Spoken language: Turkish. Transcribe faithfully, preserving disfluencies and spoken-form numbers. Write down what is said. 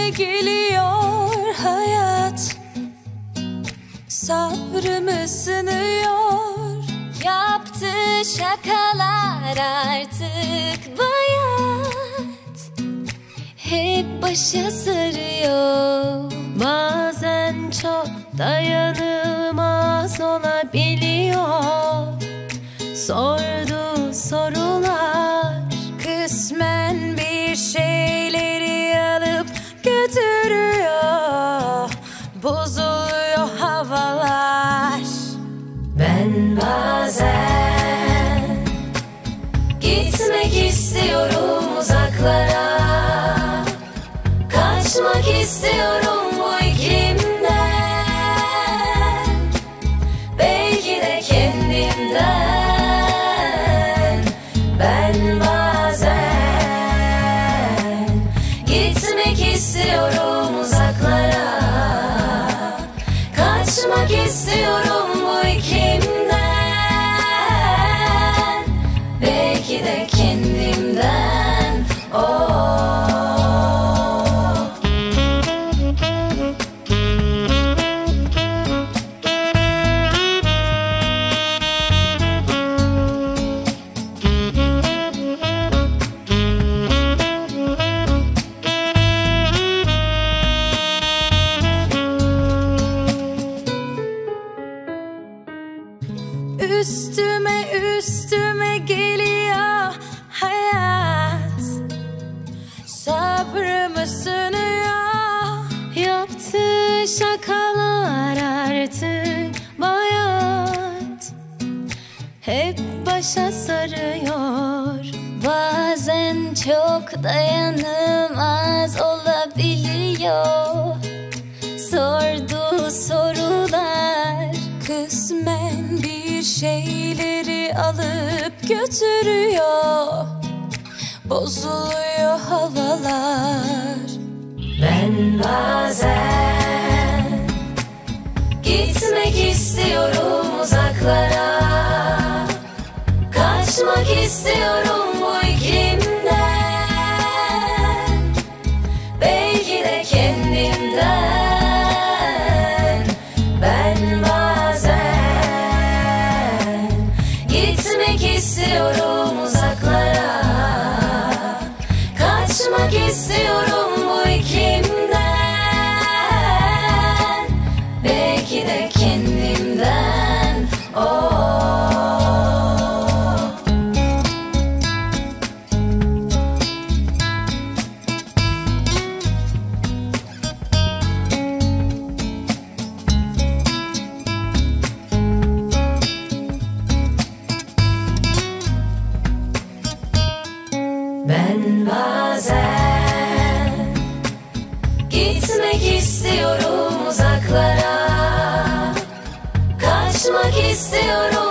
geliyor hayat, sabrımı sınıyor. Yaptığı şakalar artık bayat, hep başa sarıyor. Bazen çok dayanılmaz olabiliyor sorduğu sorular. Kısmen bir şeyleri alıp götürüyor, bozuluyor havalar. Ben bazen gitmek istiyorum uzaklara, kaçmak istiyorum bu iklimden, belki de kendimden. Ben bazen gitmek istiyorum uzaklara, kaçmak istiyorum bu iklimden, belki de kendimden. Oh. Üstüme üstüme geliyor hayat, sabrımı sınıyor. Yaptığı şakalar artık bayat, hep başa sarıyor. Bazen çok dayanılmaz olabiliyor sorduğu sorular. Kısmen bir şeyleri alıp götürüyor, bozuluyor havalar. Ben bazen gitmek istiyorum uzaklara, kaçmak istiyorum bu iklimden, belki de kendimden. Ben bazen gitmek istiyorum uzaklara, kaçmak istiyorum bu iklimden, belki de kendimden. Oh. Ben bazen gitmek istiyorum uzaklara, kaçmak istiyorum